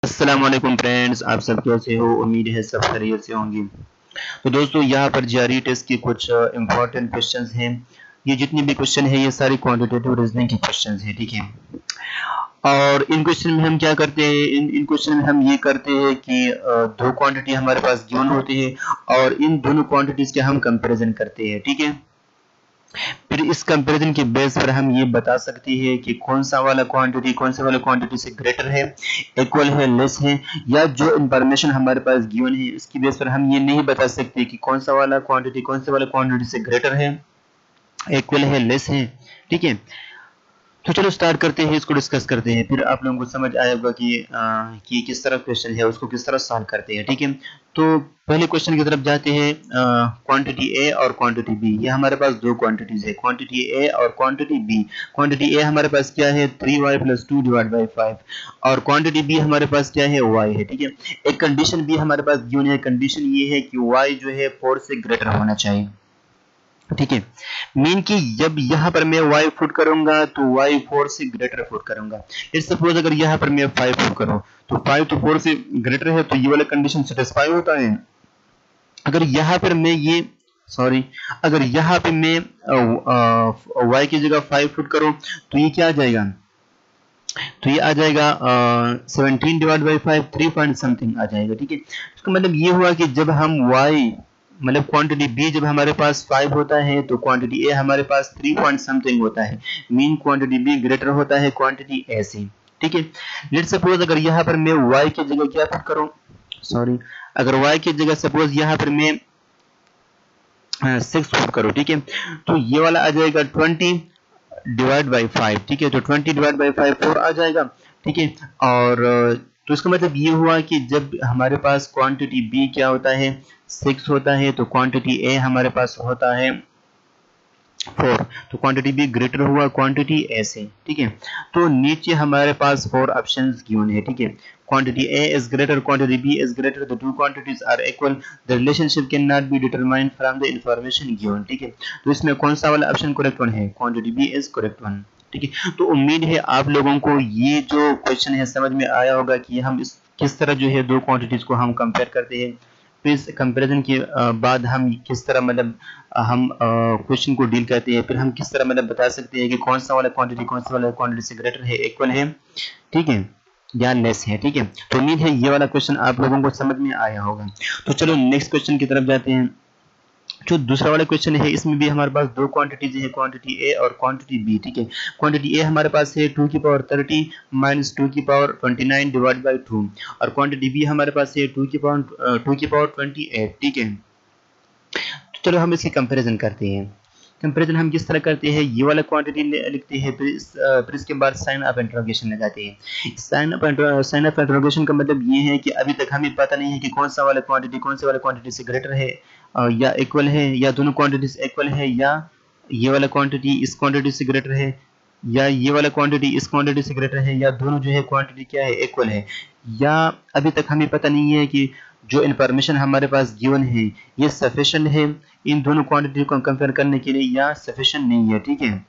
अस्सलाम वालेकुम फ्रेंड्स, आप सब कैसे हो? उम्मीद है सब खैरियत से होंगे। तो दोस्तों यहाँ पर जीआरई टेस्ट के कुछ इंपॉर्टेंट क्वेश्चंस हैं। ये जितने भी क्वेश्चन है ये सारे क्वांटिटेटिव रीजनिंग के क्वेश्चंस हैं, ठीक है। और इन क्वेश्चन में हम क्या करते हैं, इन क्वेश्चन में हम ये करते हैं कि दो क्वांटिटी हमारे पास गिवन होती है और इन दोनों क्वांटिटीज के हम कंपेरिजन करते हैं, ठीक है। फिर इस कंपैरिजन के बेस पर हम ये बता सकते हैं कि कौन सा वाला क्वांटिटी से ग्रेटर है, इक्वल है, लेस है, या जो इंफॉर्मेशन हमारे पास गिवन है उसकी बेस पर हम ये नहीं बता सकते कि कौन से वाला क्वांटिटी से ग्रेटर है, इक्वल है, लेस है, ठीक है। तो चलो स्टार्ट करते हैं, इसको डिस्कस करते हैं, फिर आप लोगों को समझ आया होगा कि किस तरह क्वेश्चन है उसको किस तरह सॉल्व करते हैं, ठीक है। तो पहले क्वेश्चन की तरफ जाते हैं। क्वांटिटी ए और क्वांटिटी बी, ये हमारे पास दो क्वांटिटीज है, क्वांटिटी ए और क्वांटिटी बी। क्वांटिटी ए हमारे पास क्या है, 3y + 2 / 5, और क्वांटिटी बी हमारे पास क्या है, y है, ठीक है। एक कंडीशन भी हमारे पास गिवन है, कंडीशन ये है कि y जो है 4 से ग्रेटर होना चाहिए, ठीक है। मीन कि जब यहाँ पर मैं y पुट करूंगा तो y 4 से ग्रेटर पुट करूंगा। लेट्स सपोज अगर यहाँ पर मैं 5 पुट करूं तो 5 तो 4 से ग्रेटर है, तो ये वाला कंडीशन सेटिस्फाई होता है। अगर यहाँ पर मैं अगर यहाँ पे मैं y की जगह 5 पुट करूं तो ये क्या आ जाएगा, तो ये आ जाएगा 17 / 5, 3 पॉइंट समथिंग आ जाएगा, ठीक है। इसका मतलब ये हुआ कि जब हम y मतलब क्वांटिटी बी जब हमारे पास 5 होता है तो क्वांटिटी ए हमारे पास 3 पॉइंट समथिंग होता है, मीन क्वांटिटी बी ग्रेटर होता है क्वांटिटी ए से, ठीक है। लेट्स सपोज अगर यहाँ पर मैं y की जगह क्या पुट करूं, अगर y की जगह सपोज यहाँ पर मैं 6 पुट करूं, ठीक है, तो ये वाला आ जाएगा 20 / 5, ठीक है। तो 20 / 5 4 आ जाएगा, ठीक है। और तो इसका मतलब ये हुआ कि जब हमारे पास क्वांटिटी बी क्या होता है, 6 होता है, तो क्वांटिटी ए हमारे पास होता है 4, तो क्वांटिटी बी ग्रेटर हुआ क्वांटिटी ए से, ठीक है। तो नीचे हमारे पास 4 ऑप्शंस गिवन है, ठीक है। Quantity A is greater, quantity B is greater, the two quantities are equal, the relationship can not be determined from the information given, ठीक है। तो इसमें कौन सा वाला ऑप्शन करेक्ट वन है, quantity B is correct one, ठीक है। तो उम्मीद है आप लोगों को ये जो क्वेश्चन है समझ में आया होगा कि हम इस किस तरह जो है दो क्वांटिटीज को हम कंपेयर करते हैं, फिर इस कंपैरिजन के बाद हम किस तरह मतलब हम क्वेश्चन को डील करते हैं, फिर हम किस तरह मतलब बता सकते हैं कि कौन सा वाला क्वांटिटी से ग्रेटर है, इक्वल है, ठीक है, या लेस है, ठीक है। तो उम्मीद है ये वाला क्वेश्चन आप लोगों को समझ में आया होगा। तो चलो नेक्स्ट क्वेश्चन की तरफ जाते हैं। जो दूसरा वाला क्वेश्चन है इसमें भी हमारे पास दो क्वांटिटीज है, क्वांटिटी ए और क्वांटिटी बी, ठीक है। क्वांटिटी ए हमारे पास है 2 की पावर 30 - 2 की पावर 29 / 2, और क्वांटिटी बी हमारे पास है 2 की पावर 28, ठीक है। तो चलो हम इसकी कंपैरिजन करते हैं। कंपैरिजन हम किस तरह करते हैं, ये वाला क्वांटिटी लिखते हैं, फिर इसके बाद साइन ऑफ इंटरोगेशन लगाते हैं। साइन ऑफ इंटरोगेशन का मतलब ये है कि अभी तक हमें पता नहीं है कि कौन से वाला क्वांटिटी से ग्रेटर है या इक्वल है, या दोनों क्वांटिटीज इक्वल है, या ये वाला क्वांटिटी इस क्वांटिटी से ग्रेटर है, या ये वाला क्वांटिटी इस क्वांटिटी से ग्रेटर है, या दोनों जो है क्वांटिटी क्या है, इक्वल है, या अभी तक हमें पता नहीं है कि जो इंफॉर्मेशन हमारे पास गिवन है ये सफिशिएंट है इन दोनों क्वांटिटी को कंपेयर करने के लिए या सफिशिएंट नहीं है, ठीक है।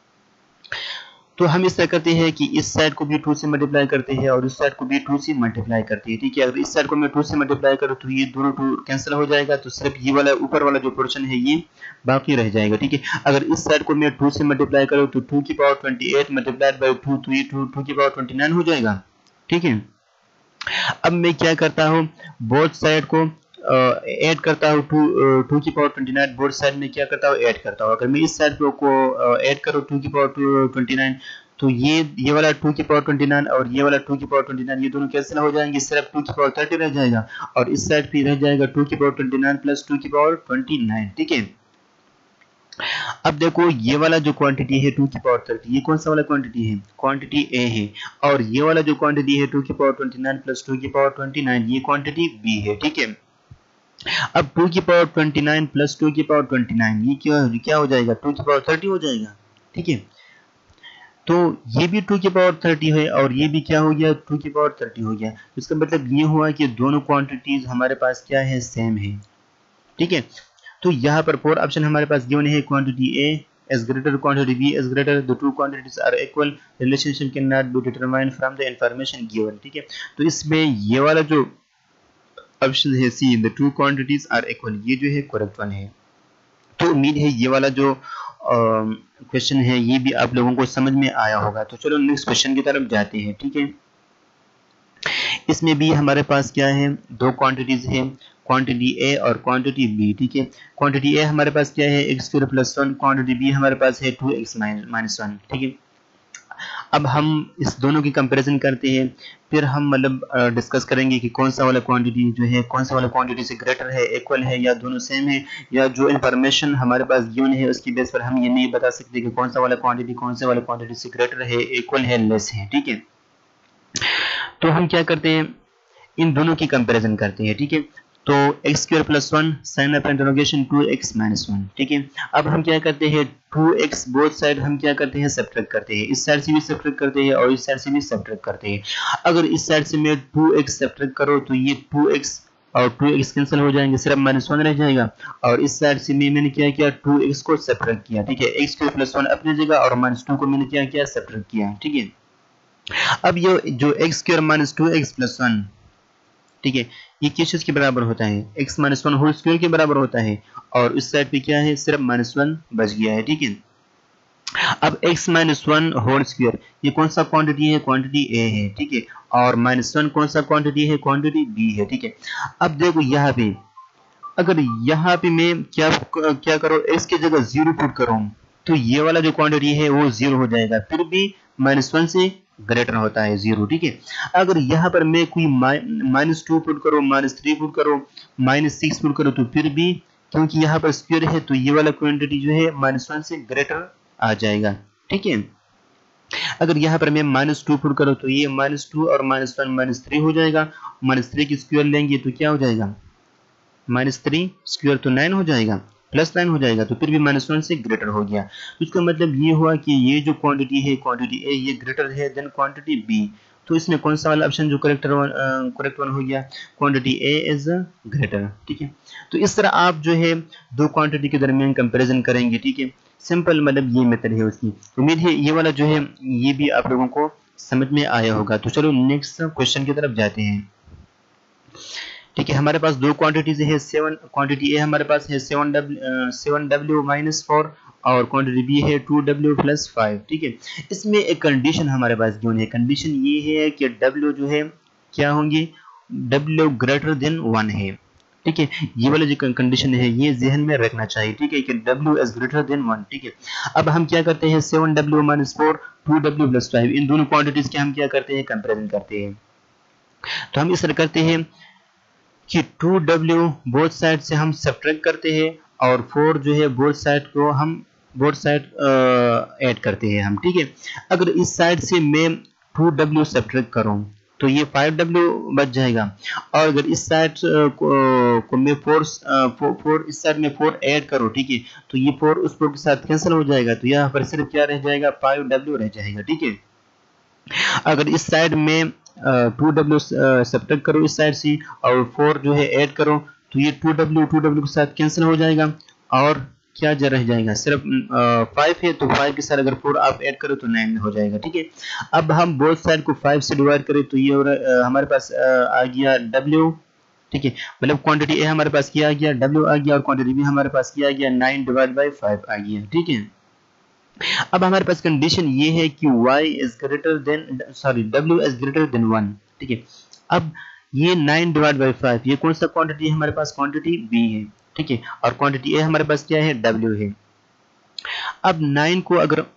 तो हम इस तरह करते हैं कि इस साइड को भी 2 से मल्टीप्लाई करते हैं और इस साइड को भी 2 से मल्टीप्लाई करते हैं, ठीक है। अगर इस साइड को मैं 2 से मल्टीप्लाई करूं तो ये दोनों 2 कैंसिल हो जाएगा, तो सिर्फ ये वाला ऊपर वाला जो पोर्शन है ये बाकी रह जाएगा, ठीक है। अगर इस साइड को मैं 2 से मल्टीप्लाई करूं तो 2 की पावर 28 मल्टीप्लाइड बाय 2, तो ये 2 की पावर 29 हो जाएगा, ठीक है। अब मैं क्या करता हूँ, बोथ साइड को ऐड करता हूँ, 2 की पावर 29 बोथ साइड में क्या करता हूँ, ऐड करता हूँ। अगर मैं इस साइड को ऐड करूँ 2 की पावर 29, तो ये वाला 2 की पावर 29 और ये वाला 2 की पावर 29 ये दोनों कैंसिल हो जाएंगे, सिर्फ 2 की पावर 30 रह जाएगा, और इस साइड पे रह जाएगा 2 की पावर 29 प्लस 2 की पावर 29, ठीक है। अब देखो ये वाला जो क्वांटिटी है 2 की पावर 30, ये कौन सा वाला क्वांटिटी है, क्वांटिटी ए है, और ये वाला जो क्वांटिटी है 2 की पावर 29 प्लस 2 की पावर 29 ये क्वांटिटी बी है, ठीक है। अब 2 की पावर 29 प्लस 2 की पावर 29 ये क्या हो जाएगा, 2 की पावर 30 हो जाएगा, ठीक है। तो ये भी 2 की पावर 30 है और ये भी क्या हो गया, 2 की पावर 30 हो गया। तो इसका मतलब ये हुआ कि दोनों क्वांटिटीज हमारे पास क्या है, सेम है, ठीक है। तो यहाँ पर 4 ऑप्शन हमारे पास गिवन है, quantity A as greater, quantity B is greater, the two quantities are equal, relationship cannot be determined from the information given, ठीक है। तो इसमें ये वाला जो ऑप्शन है C, the two quantities are equal, ये जो है करेक्ट वन है। तो उम्मीद है ये वाला जो क्वेश्चन है ये भी आप लोगों को समझ में आया होगा। तो चलो नेक्स्ट क्वेश्चन की तरफ जाते हैं, ठीक है। इसमें भी हमारे पास क्या है, दो क्वांटिटीज है, क्वांटिटी ए और क्वांटिटी बी, ठीक है। क्वांटिटी ए हमारे पास क्या है, X square plus 1, quantity B हमारे पास है 2x माइनस 1, ठीक है। अब हम इस दोनों की कंपैरिजन करते हैं, फिर हम मतलब डिस्कस करेंगे कि कौन सा वाला क्वांटिटी जो है कौन सा वाला क्वांटिटी से ग्रेटर है, इक्वल है, या दोनों सेम है, या जो इंफॉर्मेशन हमारे पास गिवन है उसकी बेस पर हम ये नहीं बता सकते कि कौन सा वाला क्वांटिटी कौन से वाला क्वांटिटी से ग्रेटर है, इक्वल है, लेस है, ठीक है। तो हम क्या करते हैं, इन दोनों की कंपैरिजन करते हैं, ठीक है। तो X square plus 1 sign of interrogation 2x minus 1, ठीक है। अब हम क्या करते हैं, 2x बोथ साइड हम क्या करते हैं, सब्ट्रैक्ट करते हैं, इस साइड से भी सब्ट्रैक्ट करते हैं और इस साइड से भी सब्ट्रैक्ट करते हैं। अगर इस साइड से मैं 2x सब्ट्रैक्ट करो तो ये 2x और 2x कैंसिल हो जाएंगे, सिर्फ माइनस 1 रह जाएगा। और इस साइड से मैंने क्या किया, 2x को सब्ट्रैक्ट किया, ठीक है। x स्क्वायर प्लस 1 अपनी जगह और माइनस 2 को मैंने क्या किया, सब्ट्रैक्ट किया, ठीक है। अब ये जो x square minus 2x plus 1, ठीक है, ये किस चीज के बराबर होता है, x माइनस 1 होल स्क्वायर के बराबर होता है। और इस साइड पे क्या है, सिर्फ माइनस 1 बच गया है, ठीक है। अब x माइनस 1 होल स्क्वायर ये कौन सा क्वांटिटी है, क्वांटिटी a है, ठीक है। और माइनस 1 कौन सा क्वांटिटी है, क्वांटिटी b है, ठीक है। अब देखो यहाँ पे, अगर यहाँ पे मैं क्या करो, x की जगह 0 पुट करूं तो ये वाला जो क्वांटिटी है वो 0 हो जाएगा, फिर भी माइनस 1 से ग्रेटर होता है 0, ठीक है। अगर यहाँ पर मैं कोई माइनस 2 पुट करो, माइनस 3 पुट करो, माइनस 6 पुट करो तो फिर भी, क्योंकि यहाँ पर स्क्वायर है तो ये वाला क्वांटिटी जो है माइनस 1 से ग्रेटर आ जाएगा, ठीक है। अगर यहाँ पर मैं माइनस 2 पुट करो तो ये माइनस 2 और माइनस 1 माइनस 3 हो जाएगा, माइनस 3 की स्क्वायर लेंगे तो क्या हो जाएगा, माइनस 3 स्क्वायर तो 9 हो जाएगा, प्लस 9 हो जाएगा, तो फिर भी माइनस 1 से ग्रेटर हो गया। तो इसका मतलब ये हुआ कि ये जो क्वांटिटी है, क्वांटिटी ए, ये ग्रेटर है देन क्वांटिटी बी। तो इसमें कौन सा वाला ऑप्शन जो करेक्ट वन हो गया, क्वांटिटी ए इज ग्रेटर, ठीक है। तो इस तरह आप जो है दो क्वांटिटी के दरमियान कंपैरिजन करेंगे, ठीक है। सिंपल मतलब ये मेथड है उसकी। उम्मीद है ये वाला जो है ये भी आप लोगों को समझ में आया होगा। तो चलो नेक्स्ट क्वेश्चन की तरफ जाते हैं, ठीक है। हमारे पास दो क्वांटिटीज है, 7 क्वांटिटी ए हमारे पास है 7w माइनस 4 और क्वांटिटी बी है 2w प्लस 5, ठीक है। इसमें एक कंडीशन हमारे पास गिवन है, कंडीशन ये है कि w जो है क्या होंगे, w ग्रेटर देन 1 है, ठीक है। ये वाला जो कंडीशन है ये जहन में रखना चाहिए, ठीक है, कि w इज ग्रेटर देन 1, ठीक है। अब हम क्या करते हैं, 7w माइनस 4 2w प्लस 5, इन दोनों क्वांटिटीज के हम क्या करते हैं, कंपेरिजन करते हैं। तो हम इस तरह करते हैं कि 2w बोथ साइड से हम सब्ट्रैक्ट करते हैं और 4 जो है बोथ साइड ऐड करते हैं हम, ठीक है। अगर इस साइड से मैं 2w सब्ट्रैक्ट करूं तो ये 5w बच जाएगा, और अगर इस साइड को मैं 4 इस साइड में 4 ऐड करूं, ठीक है, तो ये 4 उस 4 के साथ कैंसिल हो जाएगा, तो यहाँ पर सिर्फ क्या रह जाएगा, 5w रह जाएगा, ठीक है। अगर इस साइड में 2w सब्ट्रैक्ट करो इस साइड से और 4 जो है ऐड करो तो ये 2w के साथ कैंसिल हो जाएगा, और क्या रह जाएगा, सिर्फ 5 है तो 5 के साथ अगर 4 आप ऐड करो तो 9 हो जाएगा, ठीक है। अब हम बोथ साइड को 5 से डिवाइड करें तो ये हमारे पास आ गया w, ठीक है, मतलब क्वांटिटी ए हमारे पास क्या आ गया, w आ गया, और क्वांटिटी बी हमारे पास क्या आ गया, 9 डिवाइड बाई 5 आ गया, ठीक है। अब हमारे पास कंडीशन ये है कि y is greater than w is greater than 1, ठीक है। अब ये 9 डिवाइड बाई 5 ये कौन सा क्वांटिटी है हमारे पास, क्वांटिटी b है, ठीक है, और क्वांटिटी a हमारे पास क्या है, w है। अब 9 को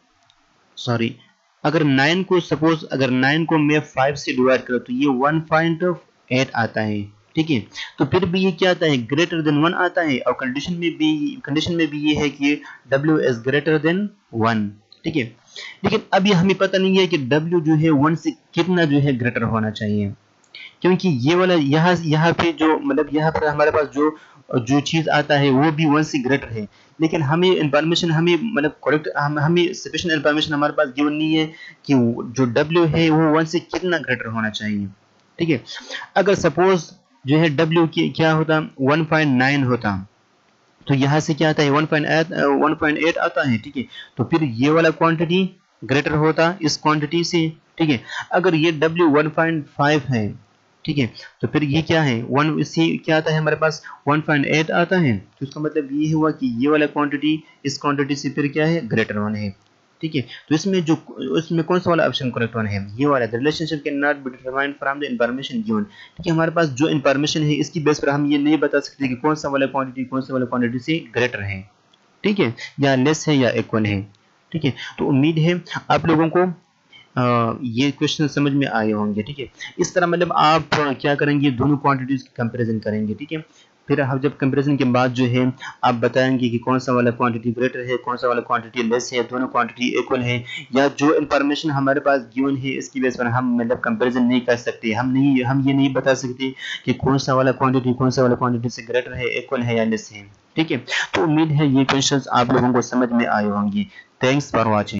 अगर 9 को सपोज अगर 9 को मैं 5 से डिवाइड करूं तो ये 1.8 आता है, ठीक है। तो फिर भी ये क्या आता है, ग्रेटर देन 1 आता है, और कंडीशन में भी ये है कि w इज ग्रेटर देन 1, ठीक है। लेकिन अभी हमें पता नहीं है कि w जो है 1 से कितना जो है ग्रेटर होना चाहिए, क्योंकि ये वाला यहाँ पे जो मतलब यहाँ पर हमारे पास जो चीज आता है वो भी 1 से ग्रेटर है, लेकिन हमें इंफॉर्मेशन मतलब करेक्ट हमें सफिशिएंट इंफॉर्मेशन हमारे पास गिवन नहीं है कि जो w है वो 1 से कितना ग्रेटर होना चाहिए, ठीक है। अगर सपोज जो है w क्या होता 1.9 होता, तो यहाँ से क्या आता है 1.8 आता है, ठीक है। तो फिर ये वाला क्वांटिटी ग्रेटर होता इस क्वांटिटी से, ठीक है। अगर ये W 1.5 है, ठीक है, तो फिर ये क्या है 1 से क्या आता है हमारे पास 1.8 आता है। तो इसका मतलब ये हुआ कि ये वाला क्वांटिटी इस क्वांटिटी से फिर क्या है ग्रेटर वन है, ठीक है। तो इसमें कौन सा वाला ऑप्शन करेक्ट वन है, ये वाला। The relationship can not be determined from the information given, ठीक है। हमारे पास जो इंफॉर्मेशन है इसकी बेस पर हम ये नहीं बता सकते कि कौन सा वाला क्वांटिटी कौन सा वाला क्वांटिटी से ग्रेटर है, ठीक है, या लेस है या इक्वल है, ठीक है। तो उम्मीद है आप लोगों को ये क्वेश्चन समझ में आए होंगे, ठीक है। इस तरह मतलब आप क्या करेंगे, दोनों क्वांटिटीज की कंपैरिजन करेंगे, ठीक है। फिर हम जब कंपैरिजन के बाद जो है आप बताएंगे कि कौन सा वाला क्वांटिटी ग्रेटर है, कौन सा वाला क्वांटिटी लेस है, दोनों क्वांटिटी इक्वल है, या जो इन्फॉर्मेशन हमारे पास गिवन है इसकी बेस पर हम मतलब कंपैरिजन नहीं कर सकते, हम ये नहीं बता सकते कि कौन सा वाला क्वांटिटी कौन सा वाला क्वांटिटी से ग्रेटर है, इक्वल है या लेस है, ठीक है। तो उम्मीद है ये क्वेश्चंस आप लोगों को समझ में आए होंगे। Thanks for watching.